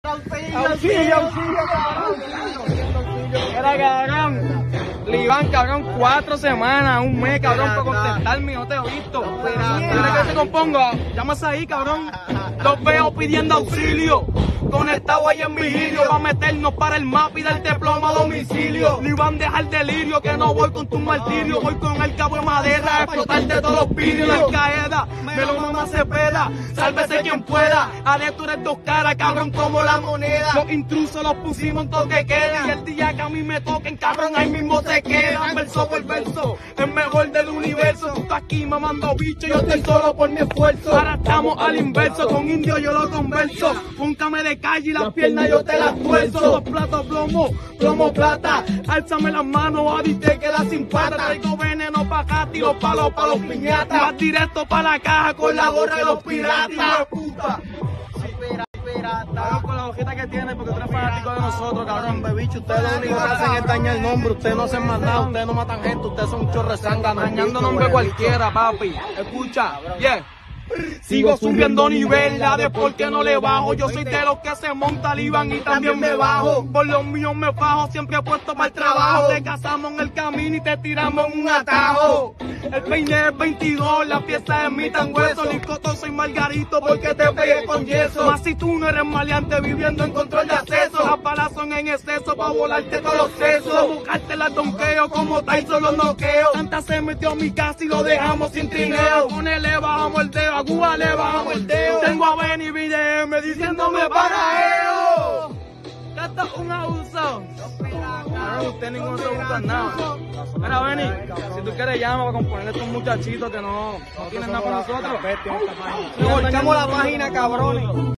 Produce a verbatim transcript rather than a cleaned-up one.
Auxilio, auxilio, cabrón. Era cabrón. Liván, cabrón, cuatro semanas, un mes, cabrón, para contestarme, no te he visto. ¿Quieres que se componga? Llamas ahí, cabrón. Los veo pidiendo auxilio. Conectado ahí en vigilio, pa' meternos para el mapa y darte plomo a domicilio. Liván, deja el delirio, que no voy con tu martirio. Voy con el cabo de madera, a explotarte todos los vidrios. La caída, me lo mama Cepeda. Sálvese quien pueda. Haré tú eres dos caras, cabrón, como la moneda. Los intrusos los pusimos en toque queda. Y el día que a mí me toquen, cabrón, ahí mismo se quedan. Verso por verso, el mejor del universo. Tú estás aquí mamando bicho, yo estoy solo por mi esfuerzo. Ahora estamos al inverso, con indio yo lo converso. Púncame de calle y las piernas yo te las tuerzo. Dos platos plomo, plomo plata. Álzame las manos, Adi te queda sin pata. Traigo veneno pa' acá, tiro palos pa' los piñatas. Vas directo pa' la caja con la gorra de los piratas. Puta. Cabrón, con la hojita que tiene, porque tú eres fanático de nosotros, cabrón. Bebicho, ustedes lo único que hacen es dañar el nombre. Ustedes no hacen más nada, ustedes no matan gente, ustedes son un chorro de sangre. Dañando nombre cualquiera, papi. Escucha, yeah. Sigo subiendo niveles porque no le bajo. Yo soy de los que se monta Liván y también me bajo. Por los míos me fajo, siempre he puesto para el trabajo. Te cazamos en el camino y te tiramos en un atajo. El peine es veintidós, la pieza es mi tan hueso. Licoto soy Margarito porque te pegué con yeso. Más si tú no eres maleante viviendo en control de acceso. Las balas son en exceso pa' volarte todos los sesos. Buscarte la donqueo como Tyson los noqueo. Santa se metió a mi casa y lo dejamos sin trineo. Con él le bajamos el dedo, a Cuba le bajamos el dedo. Tengo a Benny B D M diciéndome para él. Esto es un abuso. No, usted ninguno se gusta nada. Mira, Benny, si tú quieres llama para componer a estos muchachitos que no, no tienen nada con nosotros. Nos volcamos la página, cabrones.